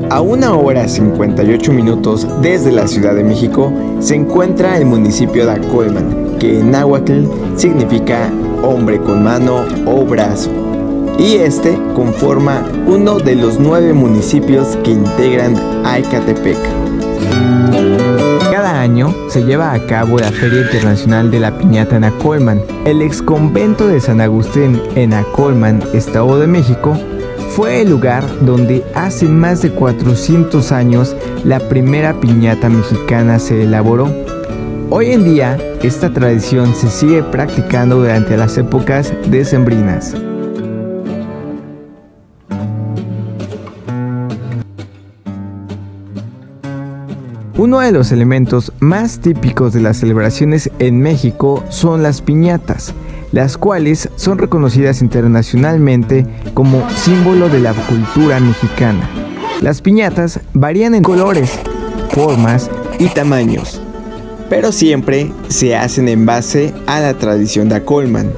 A 1 hora 58 minutos desde la Ciudad de México se encuentra el municipio de Acolman, que en náhuatl significa hombre con mano o brazo, y este conforma uno de los 9 municipios que integran a Ecatepec. Cada año se lleva a cabo la Feria Internacional de la Piñata en Acolman. El exconvento de San Agustín en Acolman, Estado de México, fue el lugar donde hace más de 400 años la primera piñata mexicana se elaboró. Hoy en día, esta tradición se sigue practicando durante las épocas decembrinas. Uno de los elementos más típicos de las celebraciones en México son las piñatas, las cuales son reconocidas internacionalmente como símbolo de la cultura mexicana. Las piñatas varían en colores, formas y tamaños, pero siempre se hacen en base a la tradición de Acolman.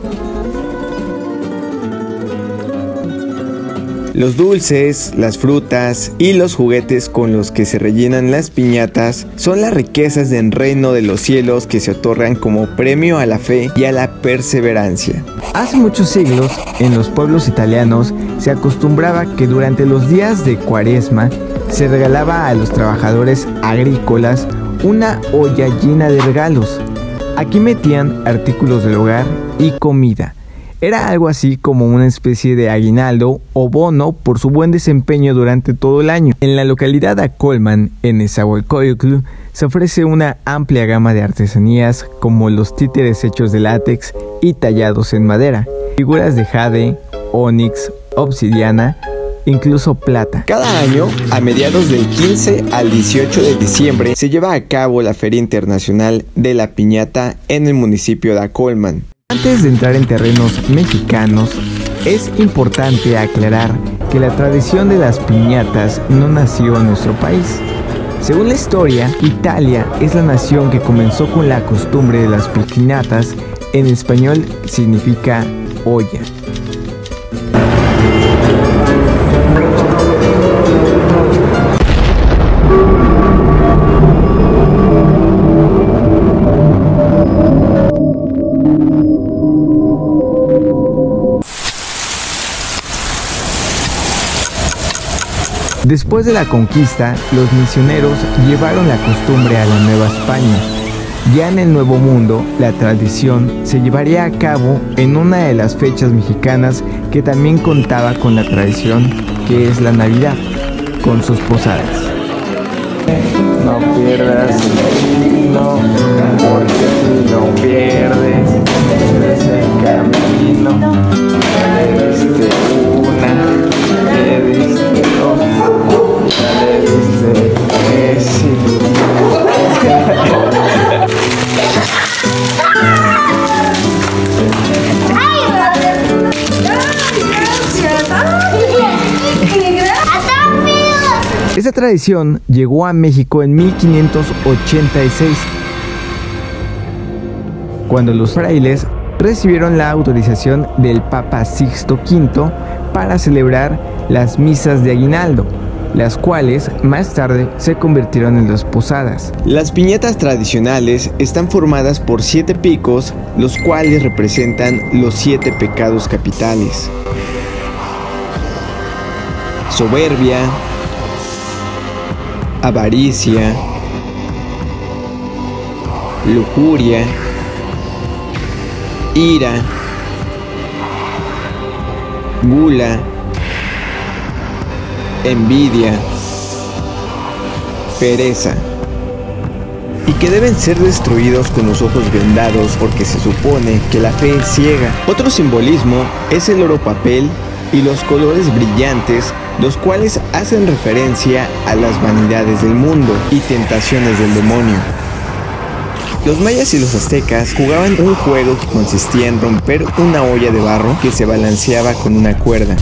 Los dulces, las frutas y los juguetes con los que se rellenan las piñatas son las riquezas del reino de los cielos que se otorgan como premio a la fe y a la perseverancia. Hace muchos siglos, en los pueblos italianos, se acostumbraba que durante los días de Cuaresma se regalaba a los trabajadores agrícolas una olla llena de regalos. Aquí metían artículos del hogar y comida. Era algo así como una especie de aguinaldo o bono por su buen desempeño durante todo el año. En la localidad de Acolman, en Nezahualcóyotl, se ofrece una amplia gama de artesanías como los títeres hechos de látex y tallados en madera, figuras de jade, ónix, obsidiana, incluso plata. Cada año, a mediados del 15 al 18 de diciembre, se lleva a cabo la Feria Internacional de la Piñata en el municipio de Acolman. Antes de entrar en terrenos mexicanos, es importante aclarar que la tradición de las piñatas no nació en nuestro país. Según la historia, Italia es la nación que comenzó con la costumbre de las piñatas. En español significa olla. Después de la conquista, los misioneros llevaron la costumbre a la Nueva España. Ya en el Nuevo Mundo, la tradición se llevaría a cabo en una de las fechas mexicanas que también contaba con la tradición, que es la Navidad, con sus posadas. No pierdas el camino, porque si lo pierdes, pierdes el camino. Le diste una, le diste dos, le diste tres. Esta tradición llegó a México en 1586, cuando los frailes recibieron la autorización del Papa Sixto V para celebrar las misas de aguinaldo, las cuales más tarde se convirtieron en las posadas. Las piñatas tradicionales están formadas por 7 picos, los cuales representan los 7 pecados capitales: soberbia, avaricia, lujuria, ira, gula, envidia, pereza, y que deben ser destruidos con los ojos vendados porque se supone que la fe es ciega. Otro simbolismo es el oro papel y los colores brillantes, los cuales hacen referencia a las vanidades del mundo y tentaciones del demonio. Los mayas y los aztecas jugaban un juego que consistía en romper una olla de barro que se balanceaba con una cuerda.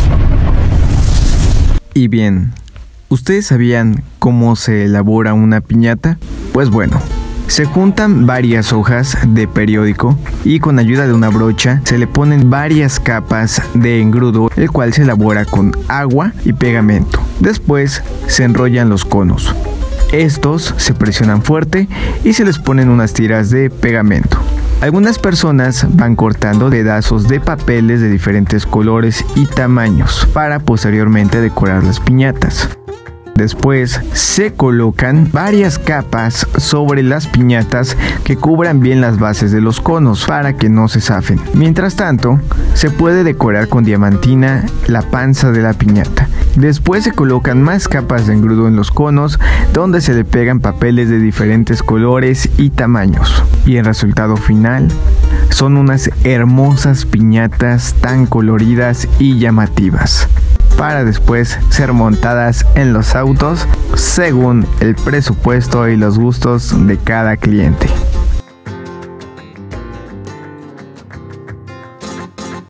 Y bien, ¿ustedes sabían cómo se elabora una piñata? Pues bueno, se juntan varias hojas de periódico y con ayuda de una brocha se le ponen varias capas de engrudo, el cual se elabora con agua y pegamento. Después se enrollan los conos. Estos se presionan fuerte y se les ponen unas tiras de pegamento. Algunas personas van cortando pedazos de papeles de diferentes colores y tamaños para posteriormente decorar las piñatas. Después se colocan varias capas sobre las piñatas que cubran bien las bases de los conos para que no se zafen. Mientras tanto, se puede decorar con diamantina la panza de la piñata. Después se colocan más capas de engrudo en los conos, donde se le pegan papeles de diferentes colores y tamaños. Y el resultado final son unas hermosas piñatas tan coloridas y llamativas, para después ser montadas en los autos según el presupuesto y los gustos de cada cliente.